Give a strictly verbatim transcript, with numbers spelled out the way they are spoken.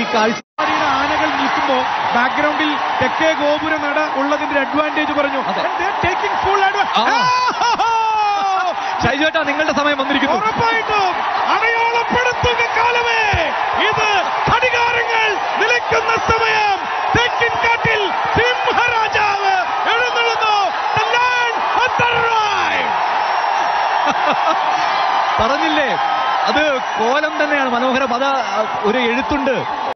കാഴ്ച ആനകൾ നിൽക്കുമ്പോൾ ബാക്ക്ഗ്രൗണ്ടിൽ തെക്കേ ഗോപുര നട ഉള്ളതിന്റെ അഡ്വാൻറ്റേജ് പറഞ്ഞു. ഷൈജേട്ടാ, നിങ്ങളുടെ സമയം വന്നിരിക്കുന്നു. ഉറപ്പായിട്ടും അടയാളപ്പെടുത്തുക കാലമേ, ഇത് ഘടികാരങ്ങൾ നിലയ്ക്കുന്ന സമയം. തെക്കിൻ കാട്ടിൽ സിംഹരാജാവ് എഴുന്നള്ളുന്നു. പറഞ്ഞില്ലേ, അത് കോലം തന്നെയാണ് മനോഹരം. അത് ഒരു എഴുത്തുണ്ട്.